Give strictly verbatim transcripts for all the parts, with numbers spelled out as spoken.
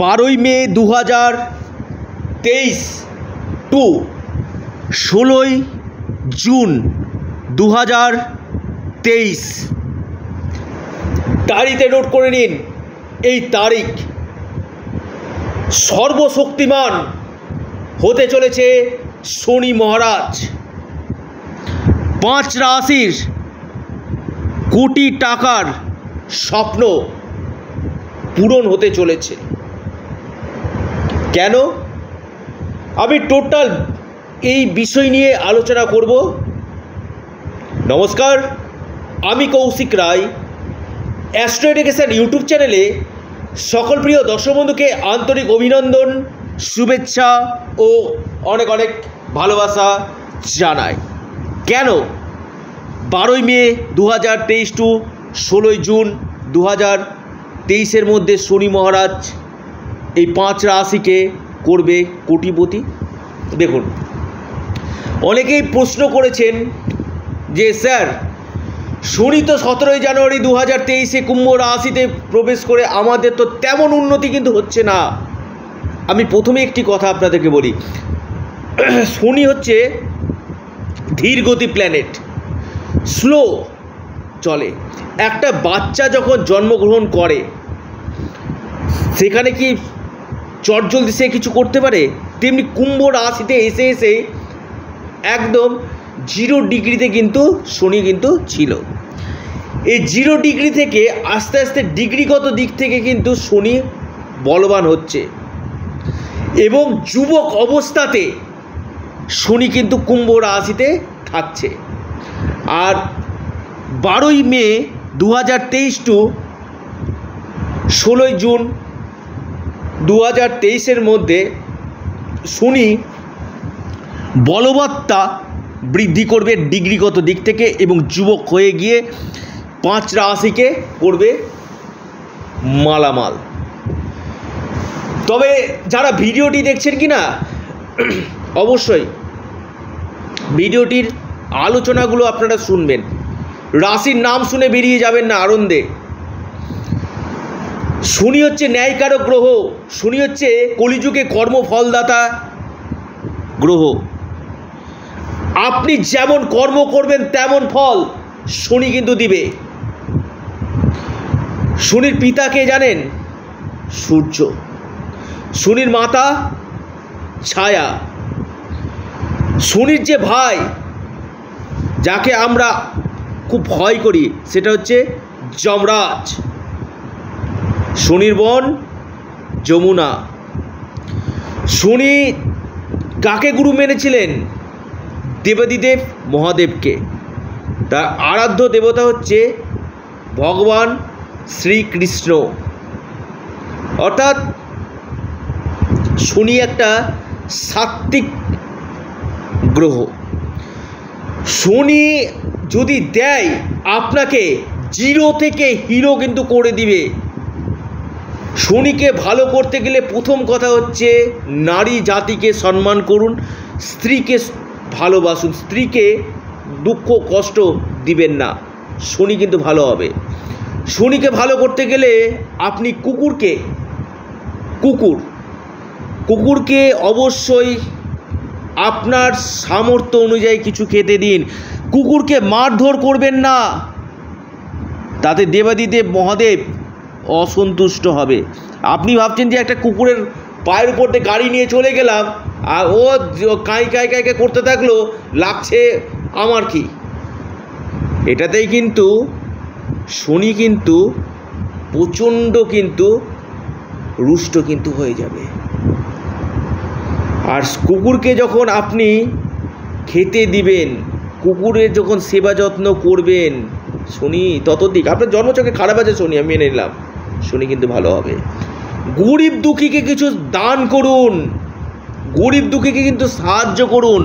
বারোই মে দু হাজার তেইশ টু ষোলোই জুন দু হাজার তেইশ। ডায়েরিতে নোট করে নিন এই তারিখ। সর্বশক্তিমান হতে চলেছে শনি মহারাজ। পাঁচ রাশির কোটি টাকার স্বপ্ন পূরণ হতে চলেছে। কেন? আমি টোটাল এই বিষয় নিয়ে আলোচনা করব। নমস্কার, আমি Kaushik Roy. Astro Education YouTube চ্যানেলে সকল প্রিয় দর্শক বন্ধুকে আন্তরিক অভিনন্দন, শুভেচ্ছা ও অনেক অনেক ভালোবাসা জানাই। কেন বারোই মে দু হাজার তেইশ টু ষোলোই জুন দু হাজার তেইশের মধ্যে শনি মহারাজ এই পাঁচ রাশিকে করবে কোটিপতি? দেখুন, অনেকেই প্রশ্ন করেছেন যে স্যার, শনি তো সতেরোই জানুয়ারি দু হাজার তেইশে কুম্ভ রাশিতে প্রবেশ করে আমাদের তো তেমন উন্নতি কিন্তু হচ্ছে না। আমি প্রথমে একটি কথা আপনাদেরকে বলি, শনি হচ্ছে ধীরগতি প্ল্যানেট, স্লো চলে। একটা বাচ্চা যখন জন্মগ্রহণ করে সেখানে কি চটজলদি সে কিছু করতে পারে? তেমনি কুম্ভ রাশিতে এসে এসে একদম জিরো ডিগ্রিতে কিন্তু শনি কিন্তু ছিল। এই জিরো ডিগ্রি থেকে আস্তে আস্তে ডিগ্রিগত দিক থেকে কিন্তু শনি বলবান হচ্ছে এবং যুবক অবস্থাতে শনি কিন্তু কুম্ভ রাশিতে থাকছে। আর বারোই মে দু হাজার তেইশ টু ষোলোই জুন দু হাজার তেইশের মধ্যে শনি বলবত্তা বৃদ্ধি করবে ডিগ্রিগত দিক থেকে এবং যুবক হয়ে গিয়ে পাঁচ রাশিকে করবে মালামাল। তবে যারা ভিডিওটি দেখছেন কি না, অবশ্যই ভিডিওটির আলোচনাগুলো আপনারা শুনবেন, রাশির নাম শুনে বেরিয়ে যাবেন না আনন্দে। শনি হচ্ছে ন্যায়কারক গ্রহ, শনি হচ্ছে কলিযুগে কর্মফলদাতা গ্রহ। আপনি যেমন কর্ম করবেন তেমন ফল শনি কিন্তু দিবে। শনির পিতা কে জানেন? সূর্য। শনির মাতা ছায়া। শনির যে ভাই, যাকে আমরা খুব ভয় করি, সেটা হচ্ছে যমরাজ। শনির বোন যমুনা। শনি কাকে গুরু মেনেছিলেন? দেবাদিদেব মহাদেবকে। তার আরাধ্য দেবতা হচ্ছে ভগবান শ্রীকৃষ্ণ। অর্থাৎ শনি একটা সাত্ত্বিক গ্রহ। শনি যদি দেয় আপনাকে, জিরো থেকে হিরো কিন্তু করে দিবে। শনিকে ভালো করতে গেলে প্রথম কথা হচ্ছে নারী জাতিকে সম্মান করুন, স্ত্রীকে ভালোবাসুন, স্ত্রীকে দুঃখ কষ্ট দিবেন না, শনি কিন্তু ভালো হবে। শনিকে ভালো করতে গেলে আপনি কুকুরকে কুকুর কুকুরকে অবশ্যই আপনার সামর্থ্য অনুযায়ী কিছু খেতে দিন। কুকুরকে মারধর করবেন না, তাতে দেবাদিদেব মহাদেব অসন্তুষ্ট হবে। আপনি ভাবছেন যে একটা কুকুরের পায়ের উপর দিয়ে গাড়ি নিয়ে চলে গেলাম আর ও কাই কাই কাই কাই করতে থাকলো, লাগছে আমার কি? এটাতেই কিন্তু শনি কিন্তু প্রচণ্ড কিন্তু রুষ্ট কিন্তু হয়ে যাবে। আর কুকুরকে যখন আপনি খেতে দিবেন, কুকুরের যখন সেবা যত্ন করবেন, শনি ততদিক আপনার জন্মচকে খারাপ আছে, শনি আমি মেনে নিলাম, শনি কিন্তু ভালো হবে। গরিব দুঃখীকে কিছু দান করুন, গরিব দুঃখীকে কিন্তু সাহায্য করুন।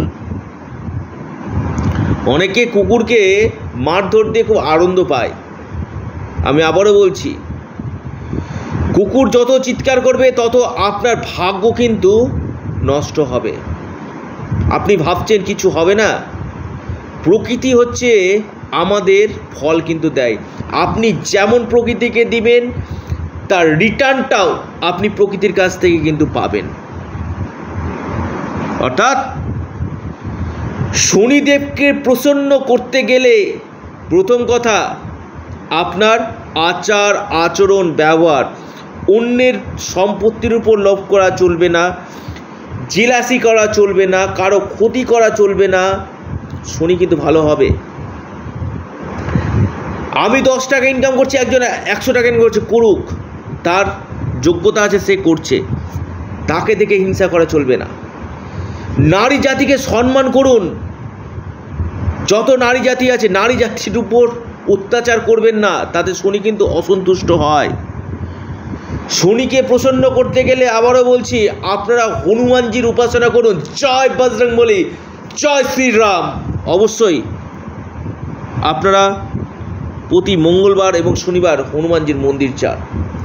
অনেকে কুকুরকে মারধর দিয়ে খুব আনন্দ পায়। আমি আবারও বলছি, কুকুর যত চিৎকার করবে তত আপনার ভাগ্য কিন্তু নষ্ট হবে। আপনি ভাবছেন কিছু হবে না, প্রকৃতি হচ্ছে আমাদের ফল কিন্তু দেয়। আপনি যেমন প্রকৃতিকে দিবেন তার রিটার্নটাও আপনি প্রকৃতির কাছ থেকে কিন্তু পাবেন। অর্থাৎ শনিদেবকে প্রসন্ন করতে গেলে প্রথম কথা আপনার আচার আচরণ ব্যবহার, অন্যের সম্পত্তির উপর লোভ করা চলবে না, জেলাসি করা চলবে না, কারো ক্ষতি করা চলবে না। শনি কিন্তু ভালো হবে। আমি দশ টাকা ইনকাম করছি, একজন একশো টাকা ইনকাম করছে, করুক, তার যোগ্যতা আছে, সে করছে, তাকে দেখে হিংসা করা চলবে না। নারী জাতিকে সম্মান করুন। যত নারী জাতি আছে নারী জাতির উপর অত্যাচার করবেন না, তাতে শনি কিন্তু অসন্তুষ্ট হয়। শনিকে প্রসন্ন করতে গেলে আবারও বলছি, আপনারা হনুমানজির উপাসনা করুন। জয় বজরংবলী, জয় শ্রীরাম। অবশ্যই আপনারা প্রতি মঙ্গলবার এবং শনিবার হনুমানজির মন্দির যান।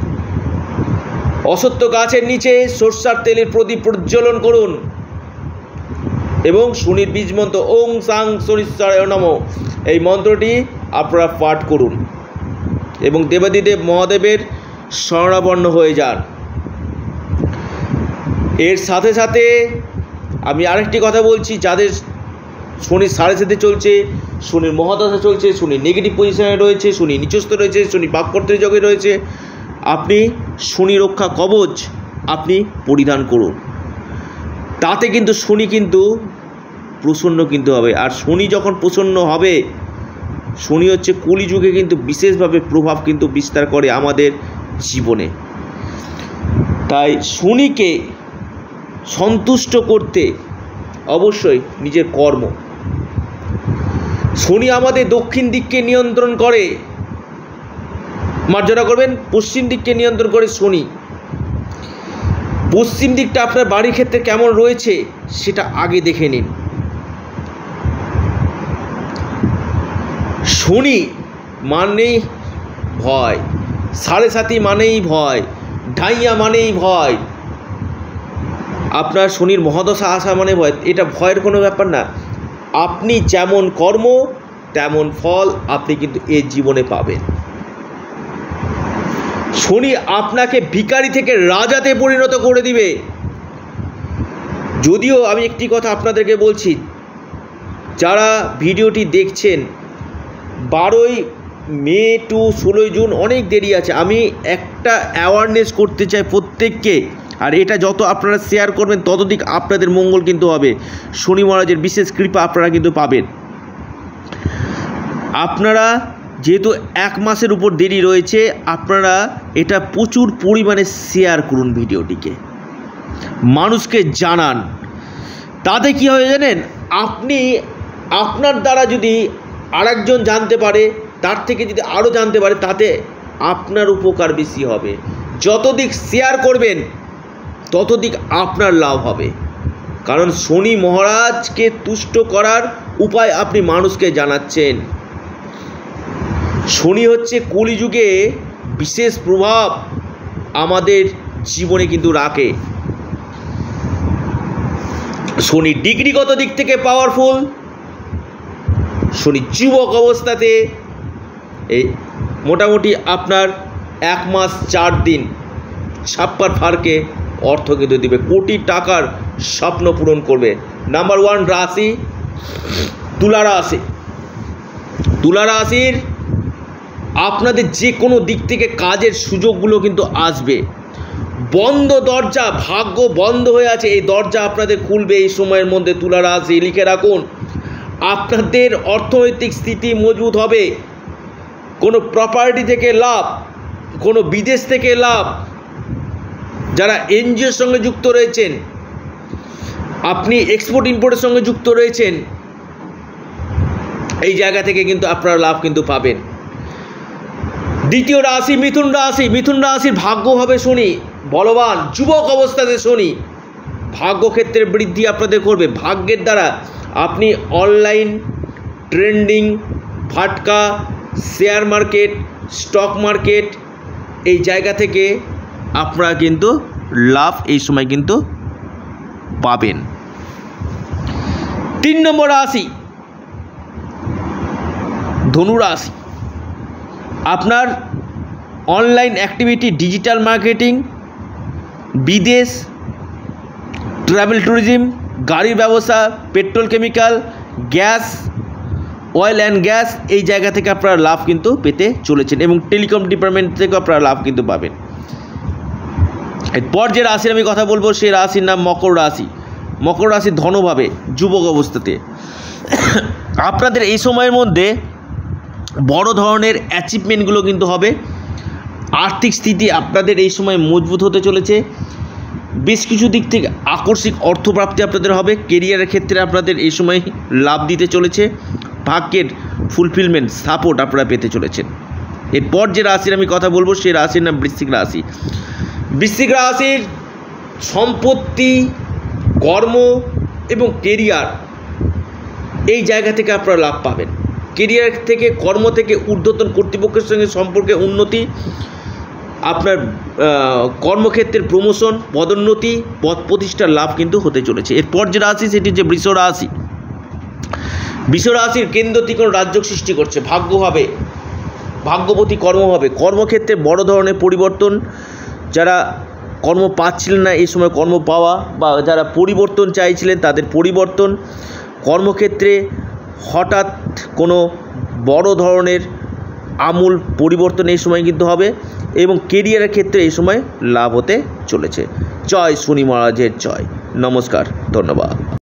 অসত্য গাছের নিচে সরষার তেলের প্রদীপ প্রজ্বলন করুন এবং শনির বীজ মন্ত্র ওং সাং শনিশ্বরায় নমঃ এই মন্ত্রটি আপনারা পাঠ করুন এবং দেবাদিদেব মহাদেবের শরণাপন্ন হয়ে যান। এর সাথে সাথে আমি আরেকটি কথা বলছি, যাদের শনির সাড়ে সাথে চলছে, শনির মহাদশা চলছে, শনি নেগেটিভ পজিশনে রয়েছে, শনি নিচস্থ রয়েছে, শনি পাপকর্ত্রী যোগে রয়েছে, আপনি শনি রক্ষা কবচ আপনি পরিধান করুন। তাতে কিন্তু শনি কিন্তু প্রসন্ন কিন্তু হবে। আর শনি যখন প্রসন্ন হবে, শনি হচ্ছে কলিযুগে কিন্তু বিশেষভাবে প্রভাব কিন্তু বিস্তার করে আমাদের জীবনে। তাই শনিকে সন্তুষ্ট করতে অবশ্যই নিজের কর্ম। শনি আমাদের দক্ষিণ দিককে নিয়ন্ত্রণ করে, মার্জনা করবেন, পশ্চিম দিককে নিয়ন্ত্রণ করে শনি। পশ্চিম দিকটা আপনার বাড়ির ক্ষেত্রে কেমন রয়েছে সেটা আগে দেখে নিন। শনি মানেই ভয়, সাড়ে সাতি মানেই ভয়, ঢাইয়া মানেই ভয়, আপনার শনির মহাদশা আসা মানে ভয়। এটা ভয়ের কোনো ব্যাপার না। আপনি যেমন কর্ম তেমন ফল আপনি কিন্তু এই জীবনে পাবেন। শনি আপনাকে ভিখারি থেকে রাজাতে পরিণত করে দিবে। যদিও আমি একটি কথা আপনাদেরকে বলছি, যারা ভিডিওটি দেখছেন, বারোই মে টু ষোলোই জুন অনেক দেরি আছে। আমি একটা অ্যাওয়ারনেস করতে চাই প্রত্যেককে, আর এটা যত আপনারা শেয়ার করবেন ততদিক আপনাদের মঙ্গল কিন্তু হবে। শনি মহারাজের বিশেষ কৃপা আপনারা কিন্তু পাবেন। আপনারা যেহেতু এক মাসের উপর দেরি রয়েছে, আপনারা এটা প্রচুর পরিমাণে শেয়ার করুন, ভিডিওটিকে মানুষকে জানান। তাতে কী হবে জানেন, আপনি আপনার দ্বারা যদি আরেকজন জানতে পারে, তার থেকে যদি আরও জানতে পারে, তাতে আপনার উপকার বেশি হবে। যতদিক শেয়ার করবেন ততদিক আপনার লাভ হবে। কারণ শনি মহারাজকে তুষ্ট করার উপায় আপনি মানুষকে জানাচ্ছেন। শনি হচ্ছে কলিযুগে বিশেষ প্রভাব আমাদের জীবনে কিন্তু রাখে। শনি ডিগ্রিগত দিক থেকে পাওয়ারফুল। শনি যুবক অবস্থাতে এই মোটামুটি আপনার এক মাস চার দিন ছাপ্পার ফারকে অর্থ কিন্তু দেবে, কোটি টাকার স্বপ্ন পূরণ করবে। নাম্বার ওয়ান রাশি তুলা রাশি। তুলা রাশির আপনাদের যে কোনো দিক থেকে কাজের সুযোগগুলো কিন্তু আসবে। বন্ধ দরজা, ভাগ্য বন্ধ হয়ে আছে, এই দরজা আপনাদের খুলবে এই সময়ের মধ্যে। তুলা রাশি লিখে রাখুন, আপনাদের অর্থনৈতিক স্থিতি মজবুত হবে। কোনো প্রপার্টি থেকে লাভ, কোনো বিদেশ থেকে লাভ, যারা এনজিওর সঙ্গে যুক্ত রয়েছেন, আপনি এক্সপোর্ট ইম্পোর্টের সঙ্গে যুক্ত রয়েছেন, এই জায়গা থেকে কিন্তু আপনারা লাভ কিন্তু পাবেন। দ্বিতীয় রাশি মিথুন রাশি। মিথুন রাশির ভাগ্য হবে শনি বলবান। যুবক অবস্থাতে শনি ভাগ্যক্ষেত্রে বৃদ্ধি আপনাদের করবে। ভাগ্যের দ্বারা আপনি অনলাইন ট্রেন্ডিং, ফাটকা, শেয়ার মার্কেট, স্টক মার্কেট, এই জায়গা থেকে আপনারা কিন্তু লাভ এই সময় কিন্তু পাবেন। তিন নম্বর রাশি ধনু রাশি। আপনার অনলাইন অ্যাক্টিভিটি, ডিজিটাল মার্কেটিং, বিদেশ, ট্রাভেল ট্যুরিজম, গাড়ির ব্যবসা, petrol chemical, gas, oil and gas, এই জায়গা থেকে আপনারা লাভ কিন্তু পেতে চলেছেন এবং টেলিকম ডিপার্টমেন্ট থেকেও আপনারা লাভ কিন্তু পাবেন। এরপর যে রাশির আমি কথা বলবো সেই রাশির নাম মকর রাশি। মকর রাশি ধনভাবে যুবক অবস্থাতে আপনাদের এই সময়ের মধ্যে বড় ধরনের অ্যাচিভমেন্টগুলো কিন্তু হবে। আর্থিক স্থিতি আপনাদের এই সময় মজবুত হতে চলেছে। বেশ কিছু দিক থেকে আকস্মিক অর্থপ্রাপ্তি আপনাদের হবে। কেরিয়ারের ক্ষেত্রে আপনাদের এই সময় লাভ দিতে চলেছে। ভাগ্যের ফুলফিলমেন্ট, সাপোর্ট আপনারা পেতে চলেছেন। এরপর যে রাশির আমি কথা বলবো সেই রাশির নাম বৃশ্চিক রাশি। বৃশ্চিক রাশির সম্পত্তি, কর্ম এবং কেরিয়ার, এই জায়গা থেকে আপনারা লাভ পাবেন। কেরিয়ার থেকে, কর্ম থেকে ঊর্ধ্বতন কর্তৃপক্ষের সঙ্গে সম্পর্কে উন্নতি, আপনার কর্মক্ষেত্রের প্রমোশন, পদোন্নতি, পদ প্রতিষ্ঠার লাভ কিন্তু হতে চলেছে। এরপর যে রাশি সেটি হচ্ছে বৃষ রাশি। বৃষ রাশির কেন্দ্র ত্রিকোণ রাজ্য সৃষ্টি করছে। ভাগ্য হবে, ভাগ্যবতী কর্ম হবে। কর্মক্ষেত্রে বড় ধরনের পরিবর্তন, যারা কর্ম পাচ্ছিলেন না এই সময় কর্ম পাওয়া, বা যারা পরিবর্তন চাইছিলেন তাদের পরিবর্তন, কর্মক্ষেত্রে হঠাৎ কোনো বড় ধরনের আমূল পরিবর্তন এই সময় কিন্তু হবে এবং কেরিয়ারের ক্ষেত্রে এই সময় লাভ হতে চলেছে। জয় শনি মহারাজের জয়। নমস্কার, ধন্যবাদ।